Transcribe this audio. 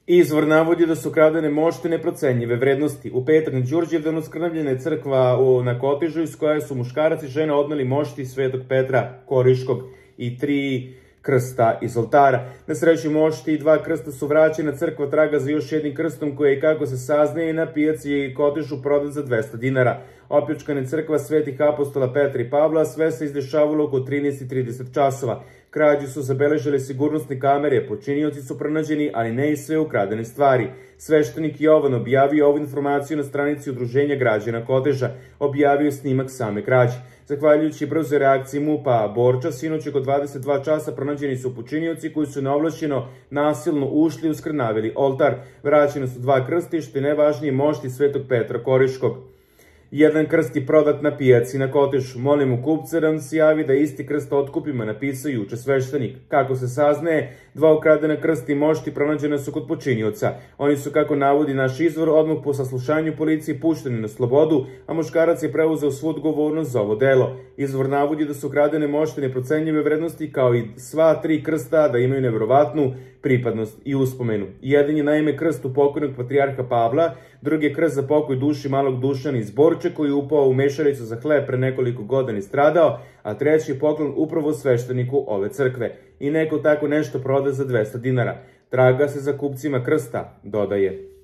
Izvor navodi da su kradene mošte neprocenjive vrednosti. U petak na Đurđevdanu skrnavljena je crkva na Kotežu iz koje su muškarac i žena odneli mošti Svetog Petra Koriškog i 3 krsta iz oltara. Na sreću mošti i 2 krsta su vraćena, crkva traga za još jednim krstom koji je, kako se saznaje, na pijaci Kotežu prodat za 200 dinara. Opljačkana je crkva Svetih apostola Petra i Pavla, sve se izdešavalo oko 13:30 časova. Krađu su zabeležile sigurnosne kamere, počinioci su pronađeni, ali ne i sve ukradene stvari. Sveštenik Jovan objavio ovu informaciju na stranici Udruženja građana Koteža, objavio snimak same krađe. Zahvaljujući brzoj reakciji MUP-a Borča, sinoć oko 22 časa pronađeni su počinioci koji su neovlašćeno nasilno ušli i uskrnavili oltar. Vraćene su 2 krsta i, što je najvažnije, mošti Svetog Petra Koriškog. Jedan krst je prodat na pijaci na Kotežu. Molimo kupca da nam se javi da isti krst otkupimo, napisao juče sveštenik. Kako se saznaje, 2 ukradena krsta i mošti pronađena su kod počinioca. Oni su, kako navodi naš izvor, odmah po saslušanju policije pušteni na slobodu, a muškarac je preuzeo svu odgovornost za ovo delo. Izvor navodi da su ukradene mošte neprocenjive vrednosti, kao i sva 3 krsta da imaju neverovatnu pripadnost i uspomenu. Jedan je naime krst u pokojnog patrijarha Pavla, drugi je krst za pokoj duši malog Dušana iz Borče koji je upao u mešalicu za hleb pre nekoliko godina i stradao, a treći je poklon upravo svešteniku ove crkve. I neko tako nešto proda za 200 dinara. Traga se za kupcima krsta, dodaje.